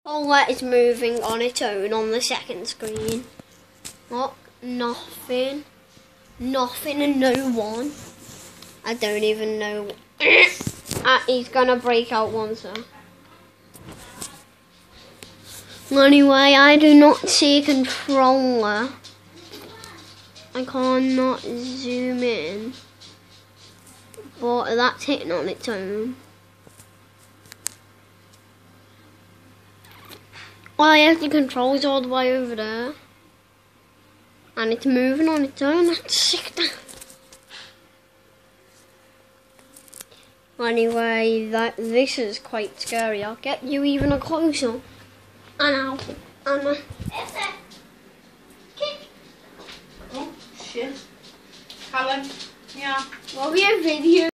Controller is moving on its own on the second screen. What? Nothing. Nothing and no one. I don't even know. He's gonna break out one, so. Anyway, I do not see a controller. I cannot zoom in. But that's hitting on its own. Well, yes, the controls all the way over there. And it's moving on its own. That's sick. Anyway, this is quite scary. I'll get you even closer. Anna. Oh, shit. Callum, yeah. Will be a video.